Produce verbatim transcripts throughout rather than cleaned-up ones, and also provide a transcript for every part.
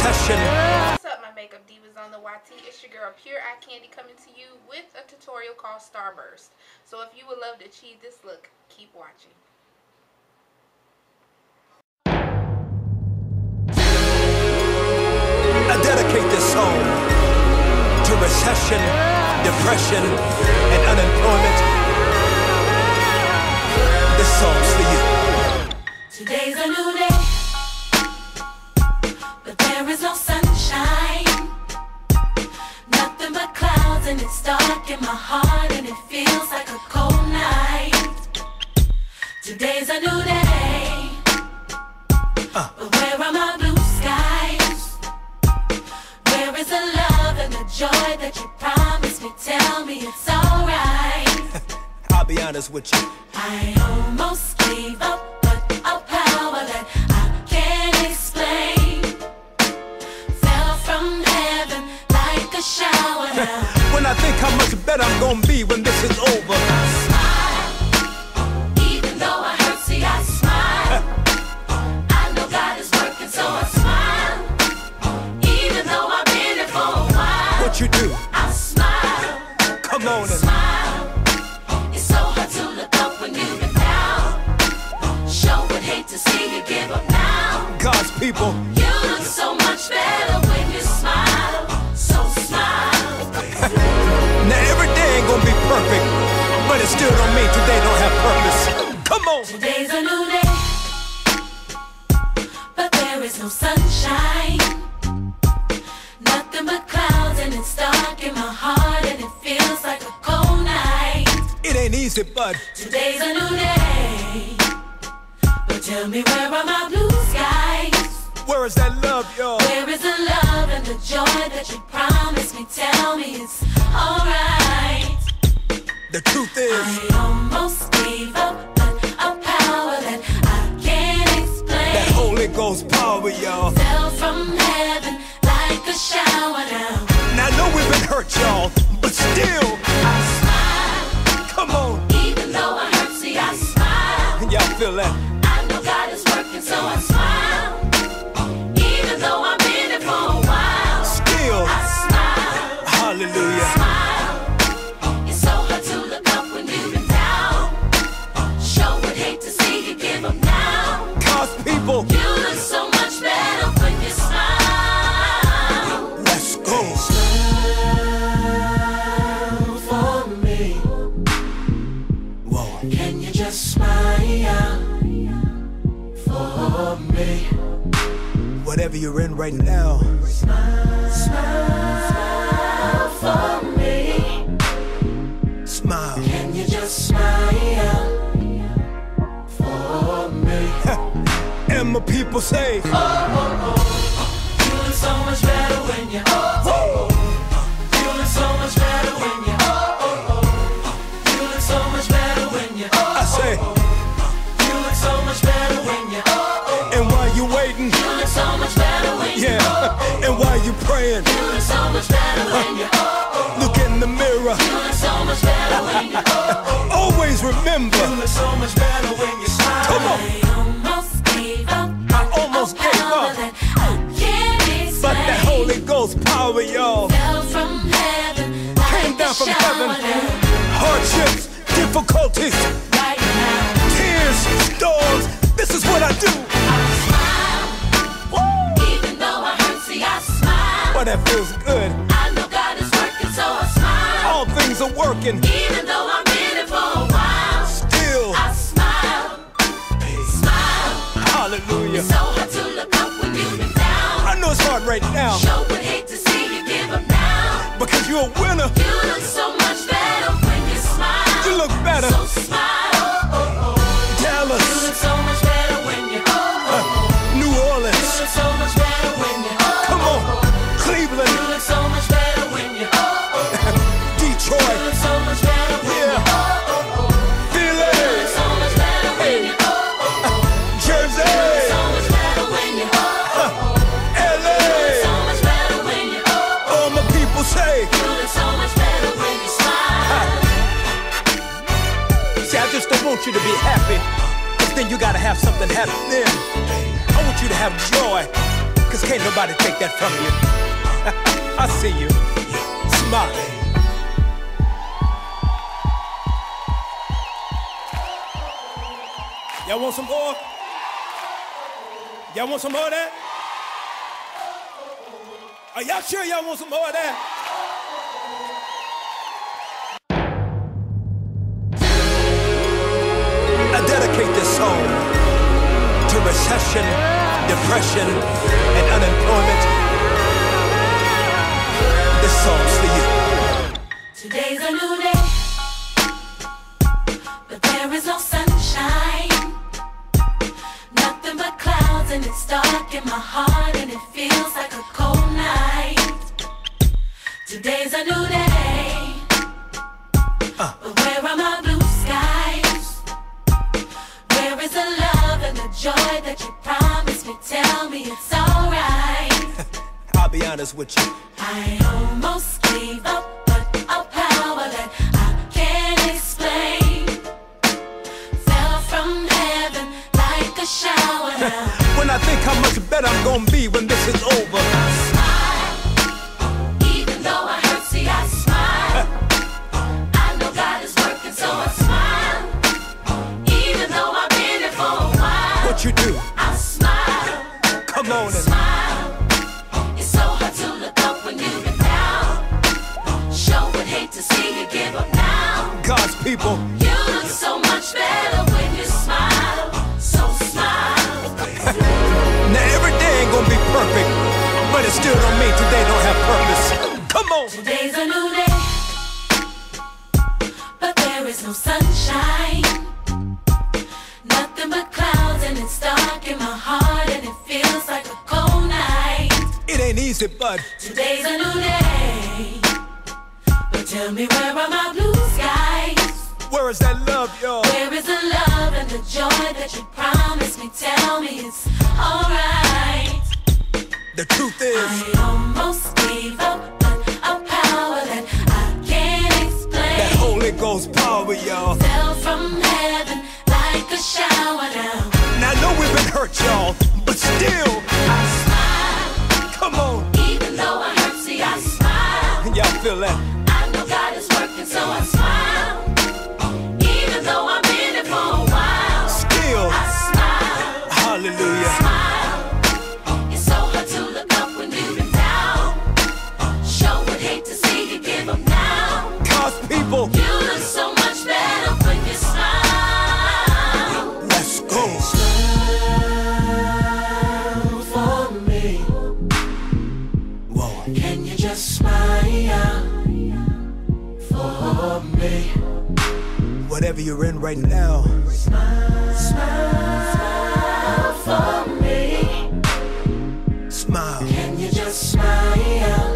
recession. What's up, my makeup divas on the Y T? It's your girl Pure Eye Candy coming to you with a tutorial called Starburst. So if you would love to achieve this look, keep watching. I dedicate this song to recession, depression, and unemployment. This song's for you. Today's a new day, but there is no sunshine. Nothing but clouds, and it's dark in my heart, and it feels like a cold night. Today's a new day, uh. but where are my blue skies? Where is the love and the joy that you promised me? Tell me it's alright. I'll be honest with you, I almost gave up, but a power that I can't explain fell from heaven like a shower now. When I think how much better I'm gonna be when this is over, I smile, even though I hurt, see I smile. I know God is working, so I smile. Even though I've been here for a while, what you do? I smile. Come on and Smile. It's so hard to look up when you've been down. Sure would hate to see you give up now. God's people. You look so much better when you smile. So smile. Now every day ain't gonna be perfect, but it still don't mean today don't have purpose. Come on. Today's a new day, but there is no sunshine. Nothing but clouds, and it's dark in my heart, and it feels like a cold night. It ain't easy, but Today's a new day, but tell me, where are my blue skies? where is that love, y'all? Where is the love and the joy that you promised me? Tell me it's alright. The truth is, I almost gave up, but a power that I can't explain that Holy Ghost power, y'all. fell from heaven like a shower now. Now I know we've been hurt, y'all, but still, I smile, come on. even though I hurt, see I smile. Y'all feel that? I know God is working, so I smile. Even though I've been here for a while, Still, I smile. hallelujah. Smile. It's so hard to look up when you've been down. Sure would hate to see you give up now. God's people, You look so much better when you smile. let's go. Smile for me. Whoa. Can you just smile for me? Whatever you're in right now, Smile, smile for me. smile. Can you just smile for me? And my people say, Oh, oh, oh. You look so much better when you oh, oh, oh. You look so much better when you oh, oh, oh. You look so much better when you oh, I say, you look so much better when you oh, oh. and while you waiting, You look so much better when you yeah, oh, and while you praying, you look so much better when you oh, oh. look in the mirror. You look so much better when you oh, oh. Always remember, You look so much better when you smile. Come on. I almost gave up. I almost gave Power up, that I can't explain. but that Holy Ghost power, y'all, Fell from heaven like came down a from shower heaven. down. Hardships, difficulties, Right now, tears, storms. This is what I do. I smile. Even though I hurt, see I smile. Boy, that feels good. I know God is working, so I smile. All things are working. Even though I've been here for a while, Still, I smile. Smile. hallelujah. It's so hard to look up when you've been down. I know it's hard right now, Sure would hate to see you give up now. because you're a winner. You look so much better when you smile. You look better. So smile. Oh, oh, oh. You Dallas, look so much better when you oh, oh, oh. New You Orleans, look so much better when you oh, come on, oh, oh. You Cleveland, look so much better when you oh, oh, oh. You Detroit, look so much better when you yeah, oh, oh, oh. You Philly, look so much better when you oh, oh, oh. Jersey, You look so much better when you oh, oh, oh. L A. You look so much better when you oh, oh, All my people say, you look so much better when you smile. see, I just don't want you to be happy, 'cause then you gotta have something happen then. I want you to have joy, Cause can't nobody take that from you. I see you smiling. Y'all want some more? Y'all want some more of that? Are y'all sure y'all want some more of that? I dedicate this song to recession, depression, and unemployment. This song's for you. Today's a new day, but there is no sunshine. Nothing but clouds, and it's dark in my heart, and it feels like a cold night. Today's a new day, uh. but where are my blue skies? Where is the love and the joy that you promised me? Tell me it's alright. I'll be honest with you. I almost gave up, but a power that I can't explain fell from heaven like a shower now. When I think how much better I'm gonna be when this is over, I smile, even though I hurt, see I smile. I know God is working, so I smile, even though I've been here for a while. what you do? I smile, Come on and smile. It's so hard to look up when you've been down. Sure would hate to see you give up now. God's people. You look so much better when you smile, so smile. Now every day ain't gonna be perfect, but it still don't mean today don't have purpose. Come on. Today's a new day, but there is no sunshine. Nothing but clouds, and it's dark in my heart, and it feels like a cold night. It ain't easy, but Today's a new day, but tell me, where are my blue skies? where is that love, y'all? Where is the love and the joy that you promised me? Tell me it's alright. The truth is, I almost gave up, but a power that I can't explain that Holy Ghost power, y'all. fell from heaven like a shower now. Now I know we've been hurt, y'all, but still, I smile, come on. even though I hurt, see I smile. Y'all feel that? I know God is working, so I smile, even though I've been here for a while. Still, I smile, hallelujah. smile. It's so hard to look up when you've been down. Sure would hate to see you give up now. God's people, You look so much better when you smile. let's go. Smile for me. Whoa. Can you just smile for me? Whatever you're in right now, Smile, smile for me. smile. Can you just smile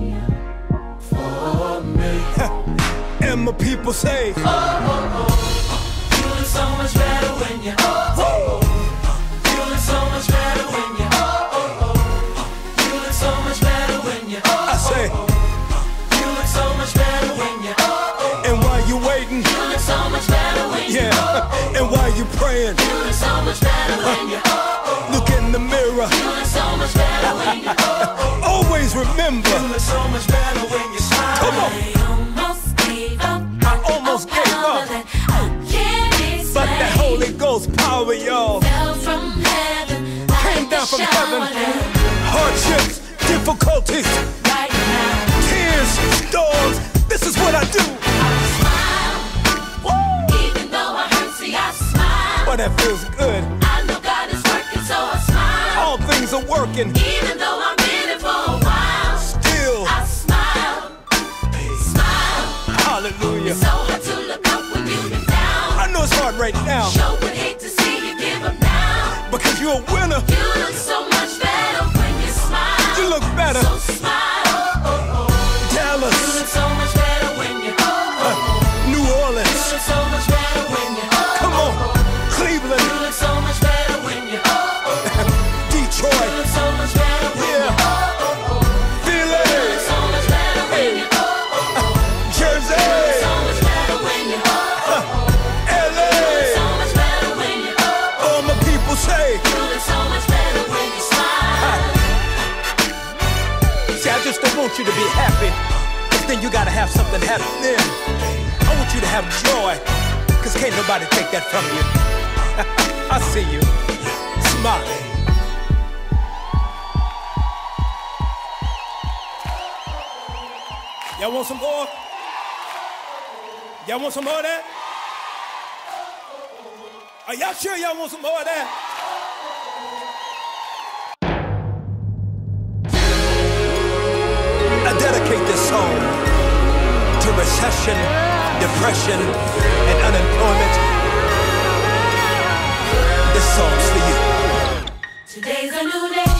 for me? And my people say, You look so much better when you. You look so much better when you. You look so much better when you. I say, You look so much better when you. and while you waiting, You look so much better when you. yeah, and while you praying, You look so much better when you. look in the mirror. You look so much better when you. Always remember, You look so much better when you smile. come on. I almost gave up. I almost gave Power up, that I can't explain. but the Holy Ghost power, y'all, Fell from heaven like came down a from shower heaven. now. Hardships, difficulties, Right now, tears, storms. This is what I do. I smile, even though I hurt. See, I smile. But that feels good. I know God is working, so I smile. All things are working. Even though I've been here for a while, Still, I smile, smile. hallelujah. It's so hard to look up when you've been down. I know it's hard right now, Sure would hate to see you give up now. because you're a winner. You look so much better when you smile. You look better. So smile. You Dallas, look so much better when you. New You Orleans, look so much better when you. come on, You Cleveland, look so much better when you. You Detroit, look so much better when you. yeah, You Philly, look so much better when you. Jersey, So much better when you. L A. So much better when you. All my people say, You look so much better when you smile. want you to be happy, but then you gotta have something happen. I want you to have joy, cause can't nobody take that from you. I see you. Smile. Y'all want some more? Y'all want some more of that? Are y'all sure y'all want some more of that? I dedicate this song to recession, depression, and unemployment. This song's for you. Today's a new day.